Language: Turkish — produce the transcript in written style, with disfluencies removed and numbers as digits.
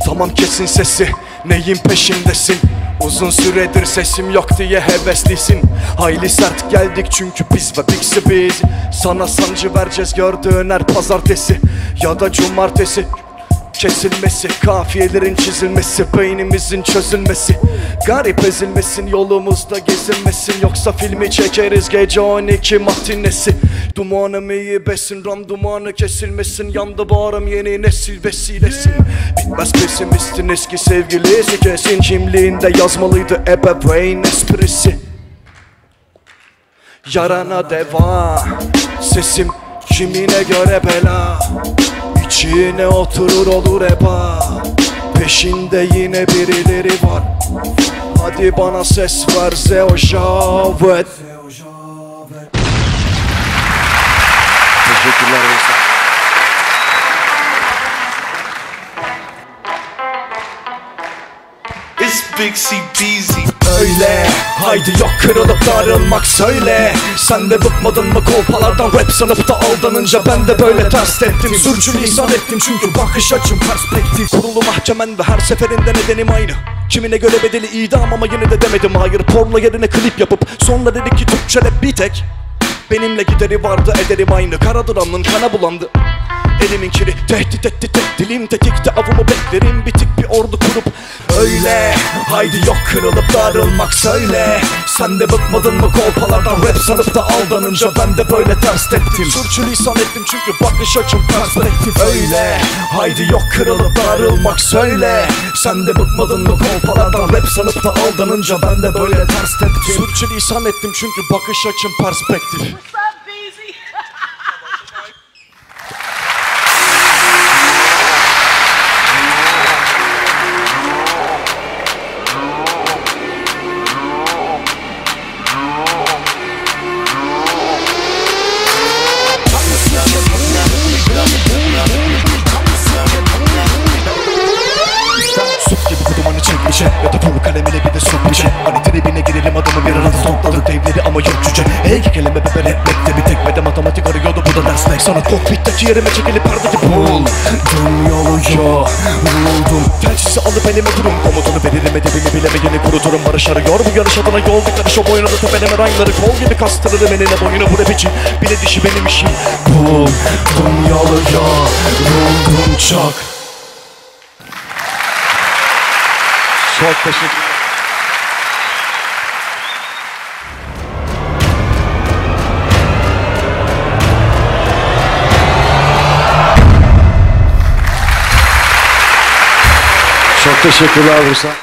Tamam kesin sesi, neyin peşindesin? Uzun süredir sesim yok diye heveslisin. Hayli sert geldik çünkü biz ve Bixi biz. Sana sancı vereceğiz gördüğün her pazartesi ya da cumartesi. Kesilmesi, kafiyelerin çizilmesi, beynimizin çözülmesi, garip ezilmesin, yolumuzda gezinmesin. Yoksa filmi çekeriz gece 12 matinesi. Dumanım iyi besin, ram dumanı kesilmesin. Yandı bağrım yeni nesil vesilesin. Bitmez pesimistin eski sevgilisi, kesin kimliğinde yazmalıydı ebeveyn esprisi. Yarana deva, sesim kimine göre bela. İçine oturur olur eba, peşinde yine birileri var. Hadi bana ses ver Zeo Javet. Teşekkürler Veysel. It's Bixi Beezy. Öyle, haydi yok kırılıp darılmak söyle. Sen de bıkmadın mı kolpalardan rap sanıp da aldanınca? Ben de böyle ters teptim, sürçülisan ettim çünkü bakış açım perspektif. Kurulu mahkemen ve her seferinde nedenim aynı. Kimine göre bedeli idam ama yine de demedim hayır. Porno yerine klip yapıp sonra dedi ki Türkçe rap bir tek. Benimle gideri vardı ederim aynı. Karaduran'ın kana bulandı elimin kiri, tehdit etti tek dilim tetikte, avımı beklerim bitik bir ordu kurup. Öyle, haydi yok kırılıp darılmak söyle. Sen de bıkmadın mı kolpalardan rap sanıp da aldanınca? Ben de böyle ters teptim, sürçülisan ettim çünkü bakış açım perspektif. Öyle, haydi yok kırılıp darılmak söyle. Sen de bıkmadın mı kolpalardan rap sanıp da aldanınca? Ben de böyle ters teptim, sürçülisan ettim çünkü bakış açım perspektif. Ya da pul kalemiyle bir de sok bir şey. Hani tribine girelim adamı bir arada topladık devleri ama yok cüce. Hey kelime bebe rapmekte bir tekmede matematik arıyordu bu da dersmek. Sana kokpitteki yerime çekilip perdeki buldum yoluya vuruldum. Telsizi alıp elime durum komutunu veririm edebini bilemeyeni kuruturum. Barış arıyor bu yarış adına yol bir karış o boyuna da tepeleme rhyme'ları kol gibi kastırırım enine boyuna bu rap için. Bile dişi benim işim. Buldum yoluya vuruldum çok. Çok teşekkür ederim. Çok teşekkürler Bursa.